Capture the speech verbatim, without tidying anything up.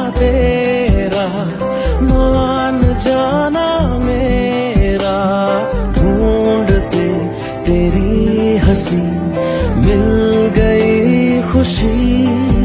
तेरा, मान जाना मेरा। ढूंढते तेरी हंसी मिल गई खुशी।